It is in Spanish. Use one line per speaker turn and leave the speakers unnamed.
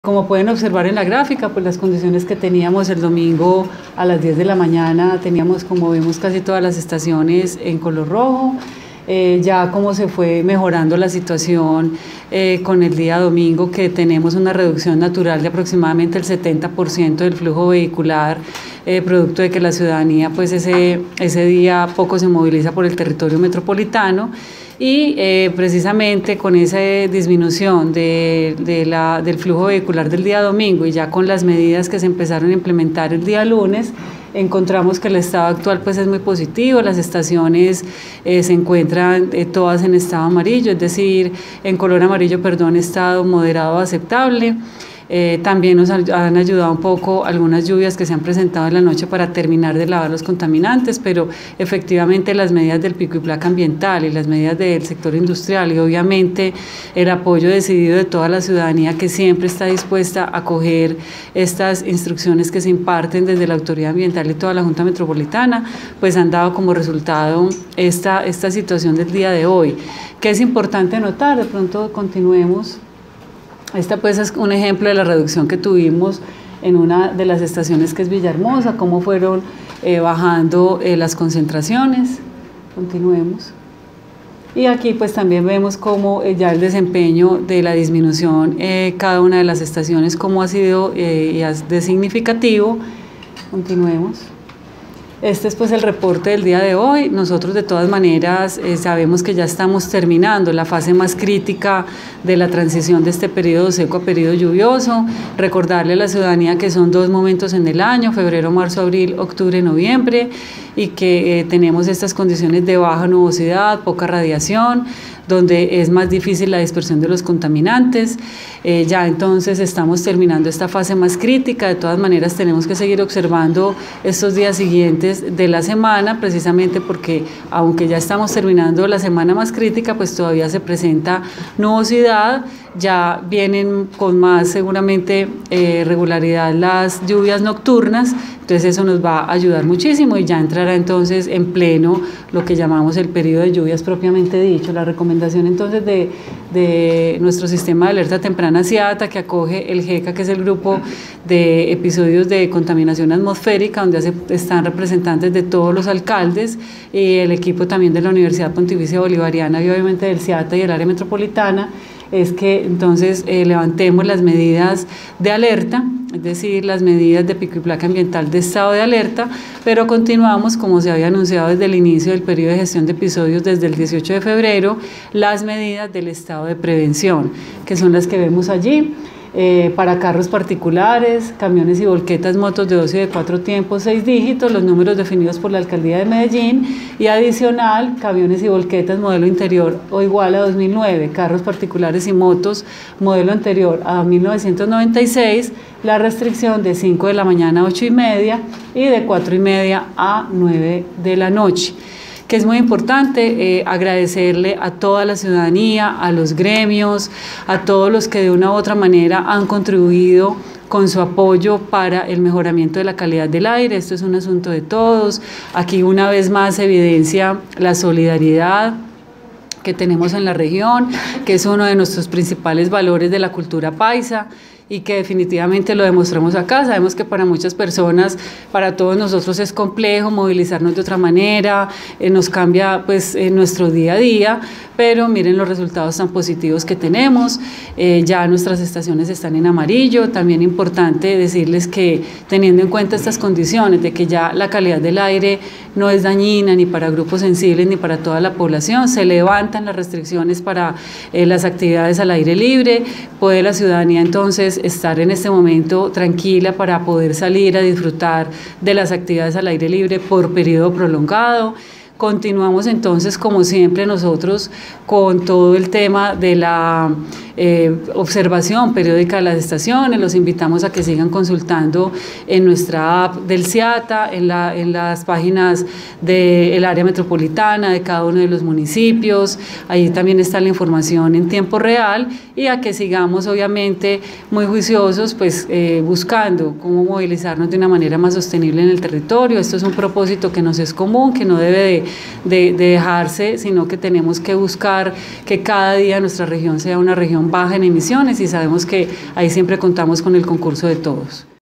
Como pueden observar en la gráfica, pues las condiciones que teníamos el domingo a las 10 de la mañana, teníamos, como vemos, casi todas las estaciones en color rojo. Ya como se fue mejorando la situación con el día domingo, que tenemos una reducción natural de aproximadamente el 70% del flujo vehicular, producto de que la ciudadanía pues ese día poco se moviliza por el territorio metropolitano. Y precisamente con esa disminución del flujo vehicular del día domingo y ya con las medidas que se empezaron a implementar el día lunes, encontramos que el estado actual pues es muy positivo. Las estaciones se encuentran todas en estado amarillo, es decir, en color amarillo, perdón, estado moderado aceptable. También nos han ayudado un poco algunas lluvias que se han presentado en la noche para terminar de lavar los contaminantes, pero efectivamente las medidas del pico y placa ambiental y las medidas del sector industrial y obviamente el apoyo decidido de toda la ciudadanía, que siempre está dispuesta a acoger estas instrucciones que se imparten desde la autoridad ambiental y toda la Junta Metropolitana, pues han dado como resultado esta situación del día de hoy, que es importante notar. De pronto continuemos. Esta pues es un ejemplo de la reducción que tuvimos en una de las estaciones, que es Villahermosa, cómo fueron bajando las concentraciones. Continuemos. Y aquí pues también vemos cómo ya el desempeño de la disminución, cada una de las estaciones, cómo ha sido de significativo. Continuemos. Este es pues el reporte del día de hoy. Nosotros de todas maneras sabemos que ya estamos terminando la fase más crítica de la transición de este periodo seco a periodo lluvioso. Recordarle a la ciudadanía que son 2 momentos en el año: febrero, marzo, abril, octubre, noviembre, y que tenemos estas condiciones de baja nubosidad, poca radiación, donde es más difícil la dispersión de los contaminantes. Ya entonces estamos terminando esta fase más crítica. De todas maneras tenemos que seguir observando estos días siguientes de la semana, precisamente porque aunque ya estamos terminando la semana más crítica, pues todavía se presenta nubosidad. Ya vienen con más seguramente regularidad las lluvias nocturnas, entonces eso nos va a ayudar muchísimo y ya entrará entonces en pleno lo que llamamos el periodo de lluvias propiamente dicho. La recomendación entonces de nuestro sistema de alerta temprana CIATA, que acoge el GECA, que es el grupo de episodios de contaminación atmosférica, donde están representantes de todos los alcaldes y el equipo también de la Universidad Pontificia Bolivariana y obviamente del CIATA y el área metropolitana, es que entonces levantemos las medidas de alerta, es decir, las medidas de pico y placa ambiental de estado de alerta, pero continuamos, como se había anunciado desde el inicio del periodo de gestión de episodios desde el 18 de febrero, las medidas del estado de prevención, que son las que vemos allí. Para carros particulares, camiones y volquetas, motos de 2 y de 4 tiempos, 6 dígitos, los números definidos por la Alcaldía de Medellín, y adicional, camiones y volquetas modelo interior o igual a 2009, carros particulares y motos modelo anterior a 1996, la restricción de 5 de la mañana a 8 y media y de 4 y media a 9 de la noche. Que es muy importante agradecerle a toda la ciudadanía, a los gremios, a todos los que de una u otra manera han contribuido con su apoyo para el mejoramiento de la calidad del aire. Esto es un asunto de todos. Aquí una vez más se evidencia la solidaridad que tenemos en la región, que es uno de nuestros principales valores de la cultura paisa, y que definitivamente lo demostramos acá. Sabemos que para muchas personas, para todos nosotros es complejo movilizarnos de otra manera, nos cambia pues nuestro día a día, pero miren los resultados tan positivos que tenemos. Ya nuestras estaciones están en amarillo. También importante decirles que, teniendo en cuenta estas condiciones de que ya la calidad del aire no es dañina ni para grupos sensibles ni para toda la población, se levantan las restricciones para las actividades al aire libre. Puede la ciudadanía entonces estar en este momento tranquila para poder salir a disfrutar de las actividades al aire libre por periodo prolongado. Continuamos entonces, como siempre, nosotros con todo el tema de la observación periódica de las estaciones. Los invitamos a que sigan consultando en nuestra app del CIATA, en las páginas del área metropolitana, de cada uno de los municipios. Ahí también está la información en tiempo real, y a que sigamos obviamente muy juiciosos, pues buscando cómo movilizarnos de una manera más sostenible en el territorio. Esto es un propósito que nos es común, que no debe de dejarse, sino que tenemos que buscar que cada día nuestra región sea una región baja en emisiones y sabemos que ahí siempre contamos con el concurso de todos.